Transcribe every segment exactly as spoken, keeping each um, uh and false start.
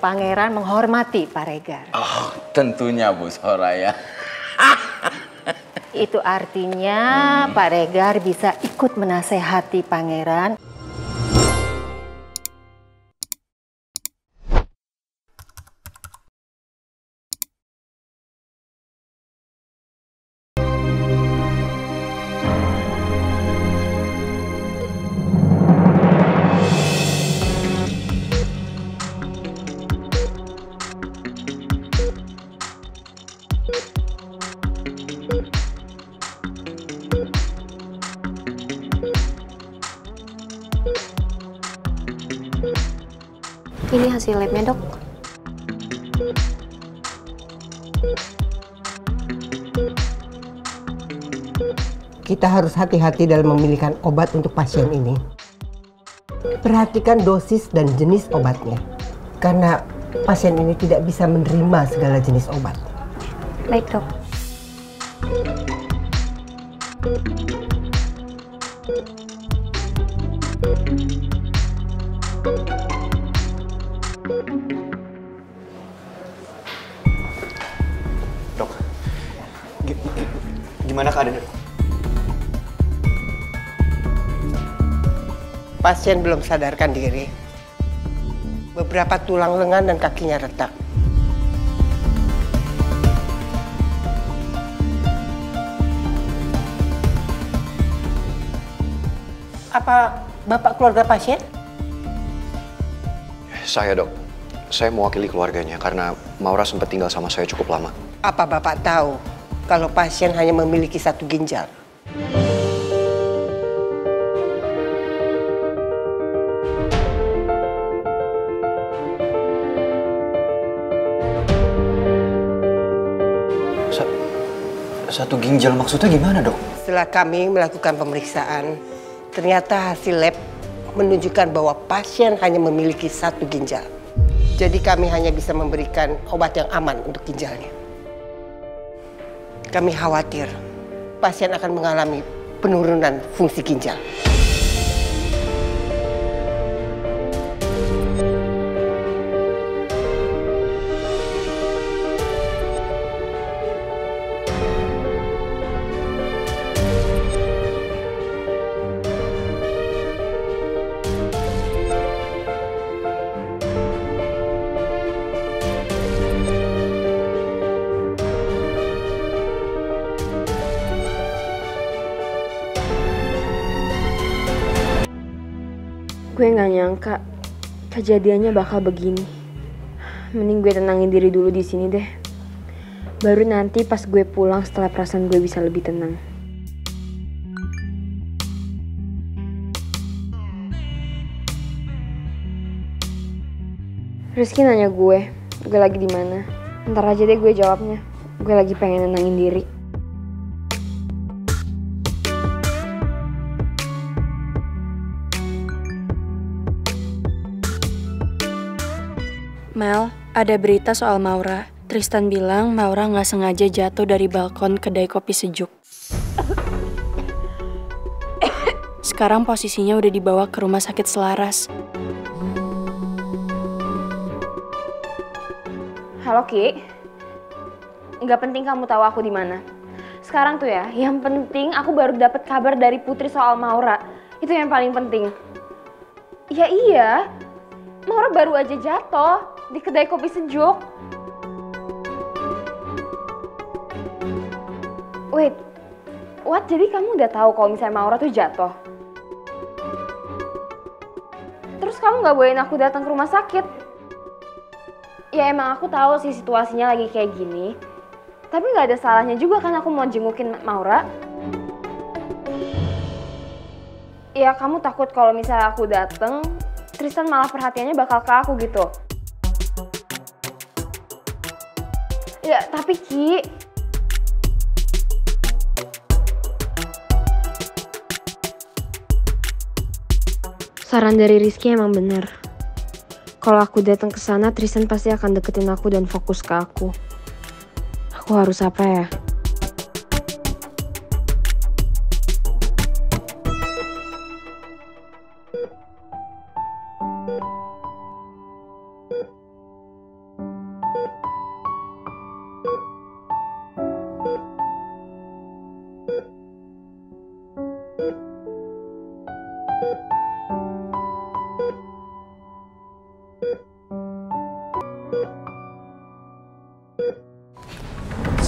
Pangeran menghormati Pak Regar. Oh, tentunya Bu Soraya. Itu artinya hmm. Pak Regar bisa ikut menasehati Pangeran. Ini hasil labnya, Dok. Kita harus hati-hati dalam memilihkan obat untuk pasien ini. Perhatikan dosis dan jenis obatnya. Karena pasien ini tidak bisa menerima segala jenis obat. Baik, Dok. Dok, gimana keadaannya, Dok? Pasien belum sadarkan diri. Beberapa tulang lengan dan kakinya retak. Apa Bapak keluarga pasien? Saya, Dok. Saya mewakili keluarganya karena Maura sempat tinggal sama saya cukup lama. Apa Bapak tahu kalau pasien hanya memiliki satu ginjal? Sa satu ginjal maksudnya gimana, Dok? Setelah kami melakukan pemeriksaan, ternyata hasil lab menunjukkan bahwa pasien hanya memiliki satu ginjal. Jadi kami hanya bisa memberikan obat yang aman untuk ginjalnya. Kami khawatir pasien akan mengalami penurunan fungsi ginjal. Gue nggak nyangka kejadiannya bakal begini. Mending gue tenangin diri dulu di sini deh. Baru nanti pas gue pulang setelah perasaan gue bisa lebih tenang. Rizky nanya gue, gue lagi di mana? Ntar aja deh gue jawabnya. Gue lagi pengen nenangin diri. Mel, ada berita soal Maura. Tristan bilang Maura nggak sengaja jatuh dari balkon kedai kopi sejuk. Sekarang posisinya udah dibawa ke rumah sakit Selaras. Halo Ki, nggak penting kamu tahu aku di mana. Sekarang tuh ya, yang penting aku baru dapat kabar dari Putri soal Maura. Itu yang paling penting. Ya iya, Maura baru aja jatuh di kedai kopi sejuk. Wait, what? Jadi kamu udah tahu kalau misalnya Maura tuh jatuh? Terus kamu nggak bolehin aku datang ke rumah sakit? Ya emang aku tahu sih situasinya lagi kayak gini. Tapi nggak ada salahnya juga kan aku mau jengukin Maura. Ya kamu takut kalau misalnya aku dateng, Tristan malah perhatiannya bakal ke aku gitu. Ya, tapi Ki, saran dari Rizky emang bener. Kalau aku datang ke sana, Tristan pasti akan deketin aku dan fokus ke aku. Aku harus apa ya?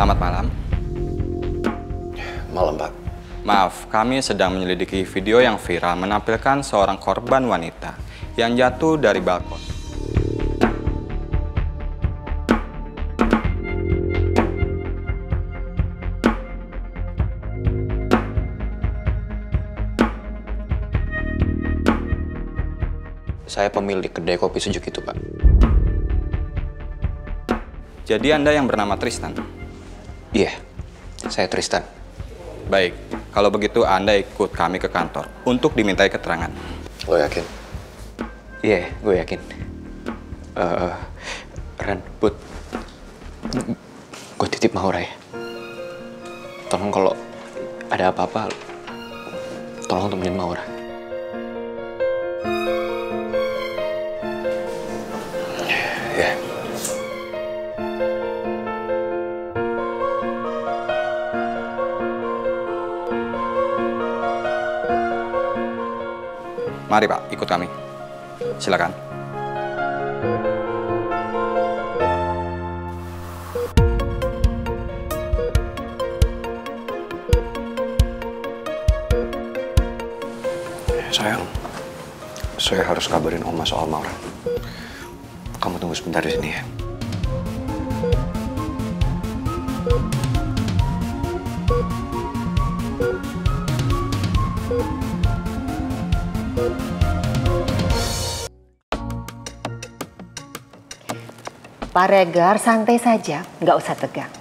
Selamat malam. Malam, Pak. Maaf, kami sedang menyelidiki video yang viral menampilkan seorang korban wanita yang jatuh dari balkon. Saya pemilik kedai kopi sejuk itu, Pak. Jadi Anda yang bernama Tristan? Iya, saya Tristan. Baik, kalau begitu Anda ikut kami ke kantor untuk dimintai keterangan. Lo yakin? Iya, yeah, gue yakin. Uh, Ren, Put, gue titip Maura ya. Tolong kalau ada apa-apa, tolong temenin Maura. Ya. Yeah. Mari Pak, ikut kami. Silakan. Sayang, saya harus kabarin Oma soal Maura. Kamu tunggu sebentar di sini ya. Pak Regar, santai saja, nggak usah tegang.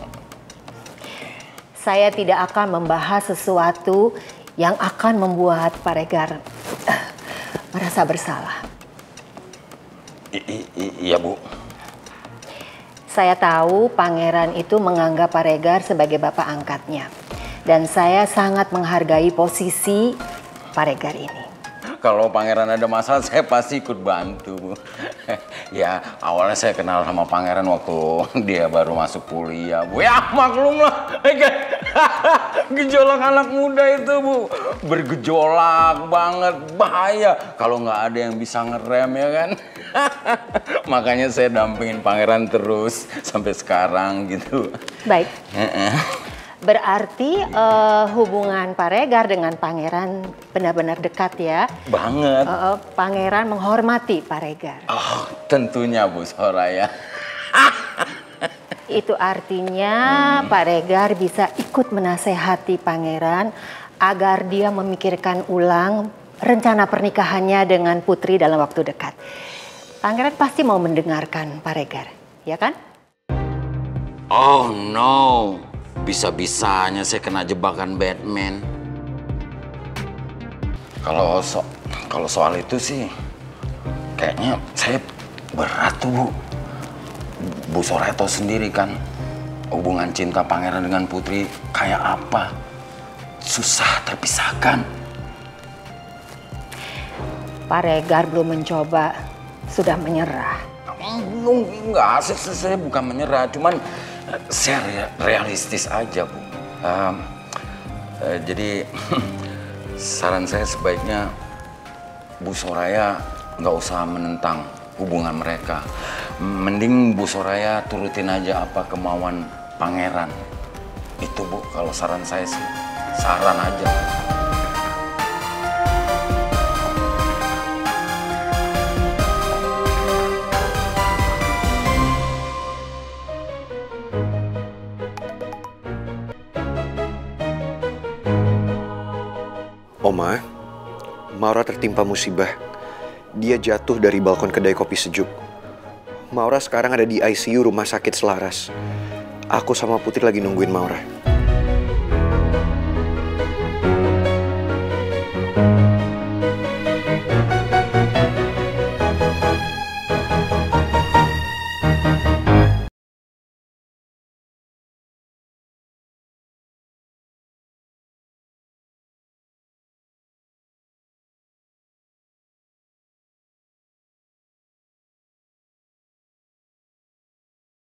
Saya tidak akan membahas sesuatu yang akan membuat Pak Regar uh, merasa bersalah. I, i, i, iya, Bu. Saya tahu Pangeran itu menganggap Pak Regar sebagai bapak angkatnya. Dan saya sangat menghargai posisi Pak Regar ini. Kalau Pangeran ada masalah, saya pasti ikut bantu, Bu. Ya, awalnya saya kenal sama Pangeran waktu dia baru masuk kuliah, Bu. Ya, maklum lah. Gejolak anak muda itu, Bu. Bergejolak banget, bahaya. Kalau nggak ada yang bisa ngerem, ya kan? Makanya saya dampingin Pangeran terus sampai sekarang, gitu. Baik. Berarti uh, hubungan Pak Regar dengan Pangeran benar-benar dekat ya? Banget. Uh, uh, Pangeran menghormati Pak Regar. Oh, tentunya Bu Soraya. Itu artinya hmm. Pak Regar bisa ikut menasehati Pangeran agar dia memikirkan ulang rencana pernikahannya dengan Putri dalam waktu dekat. Pangeran pasti mau mendengarkan Pak Regar, ya kan? Oh no. Bisa-bisanya saya kena jebakan Batman. Kalau so kalau soal itu sih, kayaknya saya berat tuh, Bu. Bu Soraya tahu sendiri kan, hubungan cinta Pangeran dengan Putri kayak apa. Susah terpisahkan. Pak Regar belum mencoba, sudah menyerah. Enggak, saya, saya bukan menyerah, cuman saya realistis aja, Bu. Um, uh, jadi saran saya sebaiknya Bu Soraya nggak usah menentang hubungan mereka. Mending Bu Soraya turutin aja apa kemauan Pangeran. Itu, Bu, kalau saran saya sih. Saran aja. Oma, Maura tertimpa musibah. Dia jatuh dari balkon kedai kopi sejuk. Maura sekarang ada di I C U Rumah Sakit Selaras. Aku sama Putri lagi nungguin Maura.